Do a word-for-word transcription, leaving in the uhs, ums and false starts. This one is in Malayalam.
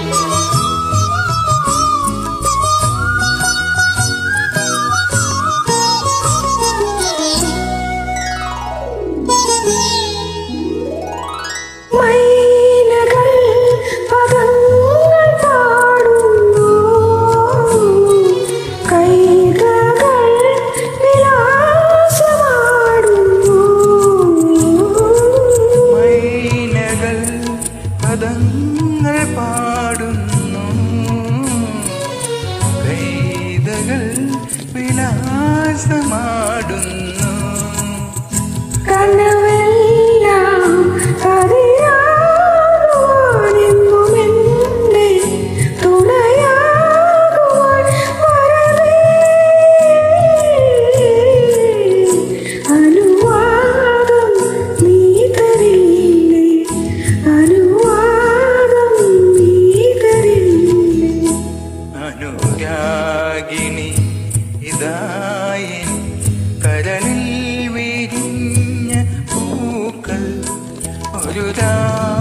പദങ്ങൾ പാടുന്നു കൈതകൾ വിലാസമാടുന്നു കനവെല്ലാം കരയാകുവാനെന്നുമെന്നെ തുണയാകുവാൻ വരവേ അനുവാദം നീ തരില്ലേ അനുവാദം നീ തരില്ലേ അനുരാഗിണി ഇതായി കരളിൽ വിരിഞ്ഞ പൂക്കൾ ഒരു